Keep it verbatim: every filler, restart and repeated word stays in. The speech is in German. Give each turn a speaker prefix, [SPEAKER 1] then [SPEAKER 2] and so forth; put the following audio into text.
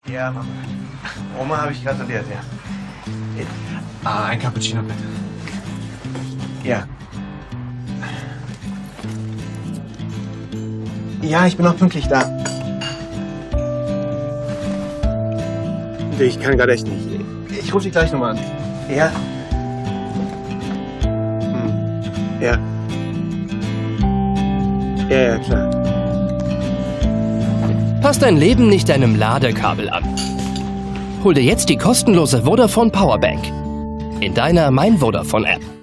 [SPEAKER 1] Ja, Mama. Oma habe ich gratuliert, ja.
[SPEAKER 2] Ah, ein Cappuccino bitte.
[SPEAKER 1] Ja. Ja, ich bin auch pünktlich da. Ich kann gerade echt nicht. Ich rufe dich gleich nochmal an. Ja? Hm. Ja. Ja, ja, klar.
[SPEAKER 3] Passt dein Leben nicht deinem Ladekabel an? Hol dir jetzt die kostenlose Vodafone Powerbank in deiner Mein Vodafone App.